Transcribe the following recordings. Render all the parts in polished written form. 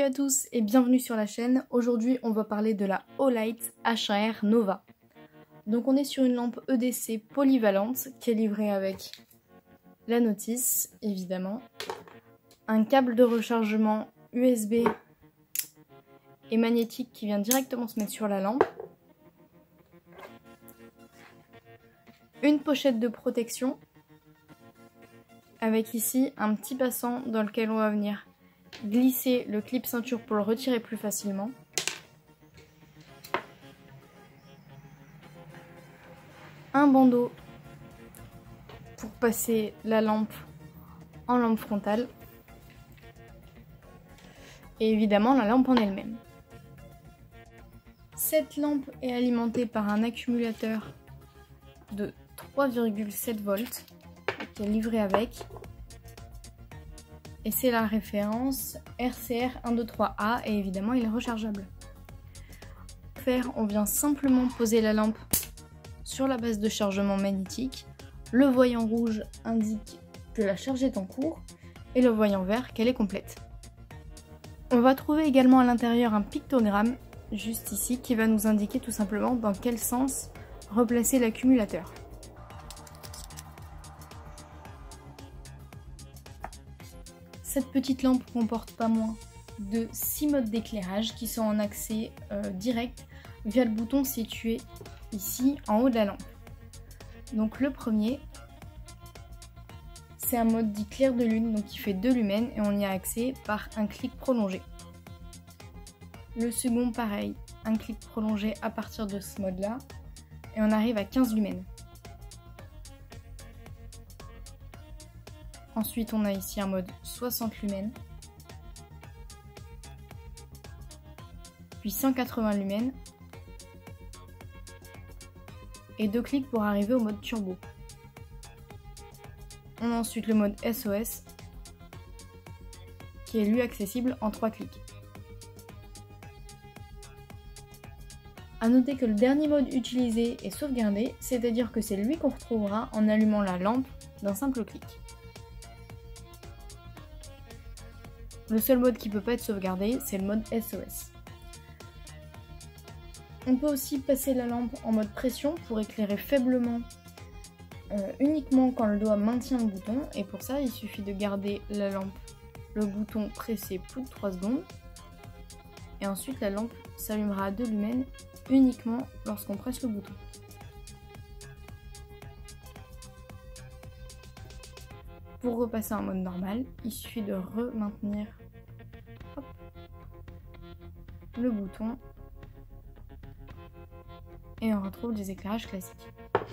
à tous et bienvenue sur la chaîne. Aujourd'hui on va parler de la Olight H1R Nova. Donc on est sur une lampe EDC polyvalente qui est livrée avec la notice évidemment, un câble de rechargement USB et magnétique qui vient directement se mettre sur la lampe, une pochette de protection avec ici un petit passant dans lequel on va venir glisser le clip ceinture pour le retirer plus facilement. Un bandeau pour passer la lampe en lampe frontale. Et évidemment la lampe en elle-même. Cette lampe est alimentée par un accumulateur de 3,7 volts qui est livré avec. Et c'est la référence RCR123A et évidemment il est rechargeable. Pour faire, on vient simplement poser la lampe sur la base de chargement magnétique. Le voyant rouge indique que la charge est en cours et le voyant vert qu'elle est complète. On va trouver également à l'intérieur un pictogramme juste ici qui va nous indiquer tout simplement dans quel sens replacer l'accumulateur. Cette petite lampe comporte pas moins de 6 modes d'éclairage qui sont en accès direct via le bouton situé ici en haut de la lampe. Donc le premier, c'est un mode dit clair de lune, donc qui fait 2 lumens et on y a accès par un clic prolongé. Le second pareil, un clic prolongé à partir de ce mode là et on arrive à 15 lumens. Ensuite, on a ici un mode 60 lumens, puis 180 lumens, et 2 clics pour arriver au mode turbo. On a ensuite le mode SOS, qui est lui accessible en 3 clics. A noter que le dernier mode utilisé est sauvegardé, c'est-à-dire que c'est lui qu'on retrouvera en allumant la lampe d'un simple clic. Le seul mode qui ne peut pas être sauvegardé, c'est le mode SOS. On peut aussi passer la lampe en mode pression pour éclairer faiblement uniquement quand le doigt maintient le bouton. Et pour ça, il suffit de garder la lampe, le bouton pressé plus de 3 secondes. Et ensuite, la lampe s'allumera à 2 lumens uniquement lorsqu'on presse le bouton. Pour repasser en mode normal, il suffit de maintenir le bouton et on retrouve des éclairages classiques.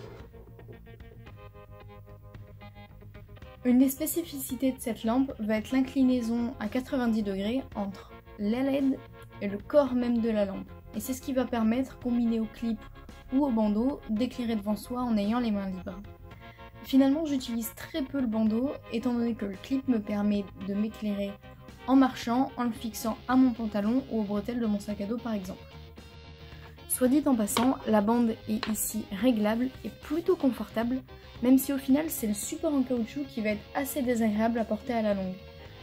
Une des spécificités de cette lampe va être l'inclinaison à 90 degrés entre la LED et le corps même de la lampe. Et c'est ce qui va permettre, combiné au clip ou au bandeau, d'éclairer devant soi en ayant les mains libres. Finalement, j'utilise très peu le bandeau, étant donné que le clip me permet de m'éclairer en marchant, en le fixant à mon pantalon ou aux bretelles de mon sac à dos par exemple. Soit dit en passant, la bande est ici réglable et plutôt confortable, même si au final c'est le support en caoutchouc qui va être assez désagréable à porter à la longue.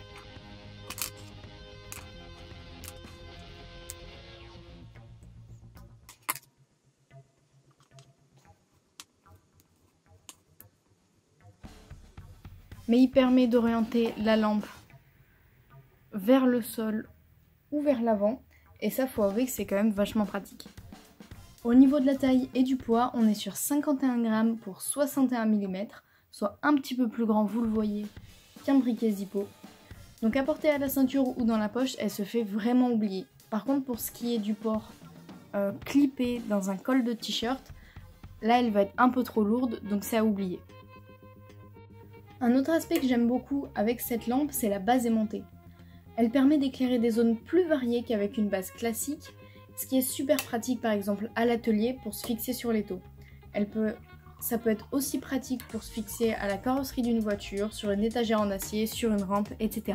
Mais il permet d'orienter la lampe vers le sol ou vers l'avant, et ça faut avouer que c'est quand même vachement pratique. Au niveau de la taille et du poids, on est sur 51 grammes pour 61 mm, soit un petit peu plus grand, vous le voyez, qu'un briquet Zippo. Donc à porter à la ceinture ou dans la poche, elle se fait vraiment oublier. Par contre, pour ce qui est du port clippé dans un col de t-shirt, là elle va être un peu trop lourde, donc c'est à oublier. Un autre aspect que j'aime beaucoup avec cette lampe, c'est la base aimantée. Elle permet d'éclairer des zones plus variées qu'avec une base classique, ce qui est super pratique par exemple à l'atelier pour se fixer sur l'étau. Ça peut être aussi pratique pour se fixer à la carrosserie d'une voiture, sur une étagère en acier, sur une rampe, etc.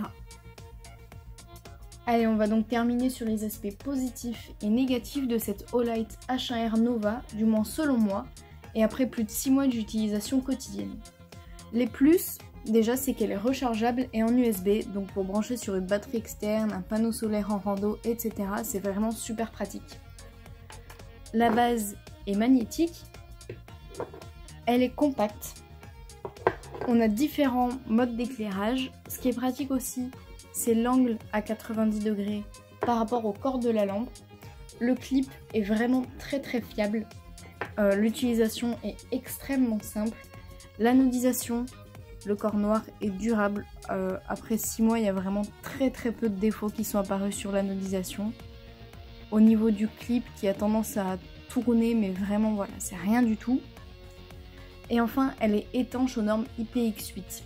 Allez, on va donc terminer sur les aspects positifs et négatifs de cette Olight H1R Nova, du moins selon moi, et après plus de 6 mois d'utilisation quotidienne. Les plus, déjà, c'est qu'elle est rechargeable et en USB, donc pour brancher sur une batterie externe, un panneau solaire en rando, etc. c'est vraiment super pratique. La base est magnétique, elle est compacte, on a différents modes d'éclairage. Ce qui est pratique aussi, c'est l'angle à 90 degrés par rapport au corps de la lampe. Le clip est vraiment très fiable, l'utilisation est extrêmement simple, l'anodisation, le corps noir est durable. Après 6 mois, il y a vraiment très peu de défauts qui sont apparus sur l'anodisation. Au niveau du clip qui a tendance à tourner, mais vraiment voilà, c'est rien du tout. Et enfin, elle est étanche aux normes IPX8.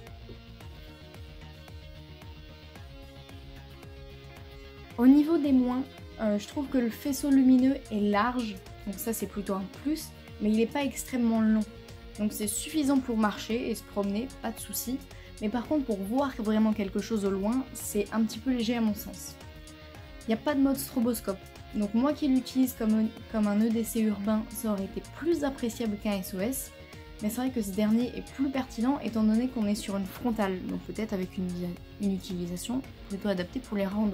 Au niveau des moins, je trouve que le faisceau lumineux est large, donc ça c'est plutôt un plus, mais il n'est pas extrêmement long. Donc c'est suffisant pour marcher et se promener, pas de souci. Mais par contre pour voir vraiment quelque chose au loin, c'est un petit peu léger à mon sens. Il n'y a pas de mode stroboscope. Donc moi qui l'utilise comme un EDC urbain, ça aurait été plus appréciable qu'un SOS. Mais c'est vrai que ce dernier est plus pertinent étant donné qu'on est sur une frontale. Donc peut-être avec une utilisation plutôt adaptée pour les randos.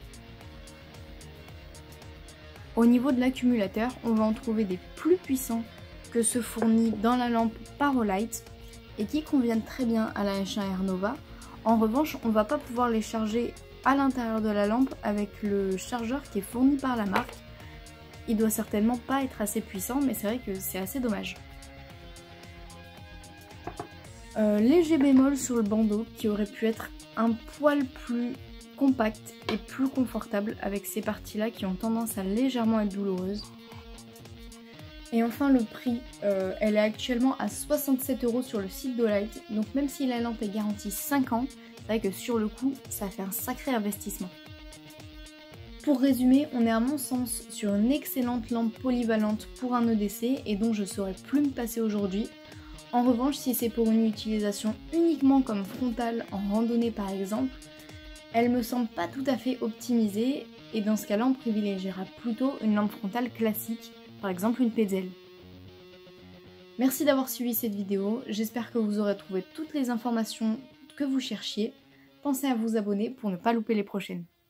Au niveau de l'accumulateur, on va en trouver des plus puissants que ceux fournis dans la lampe par Olight et qui conviennent très bien à la H1R Nova. En revanche, on ne va pas pouvoir les charger à l'intérieur de la lampe avec le chargeur qui est fourni par la marque. Il doit certainement pas être assez puissant, mais c'est vrai que c'est assez dommage. Léger bémol sur le bandeau qui aurait pu être un poil plus compact et plus confortable avec ces parties là qui ont tendance à légèrement être douloureuses. Et enfin le prix, elle est actuellement à 67 € sur le site d'Olight, donc même si la lampe est garantie 5 ans, c'est vrai que sur le coup ça fait un sacré investissement. Pour résumer, on est à mon sens sur une excellente lampe polyvalente pour un EDC et dont je ne saurais plus me passer aujourd'hui. En revanche, si c'est pour une utilisation uniquement comme frontale en randonnée par exemple, elle me semble pas tout à fait optimisée et dans ce cas-là on privilégiera plutôt une lampe frontale classique, par exemple une Petzl. Merci d'avoir suivi cette vidéo, j'espère que vous aurez trouvé toutes les informations que vous cherchiez. Pensez à vous abonner pour ne pas louper les prochaines.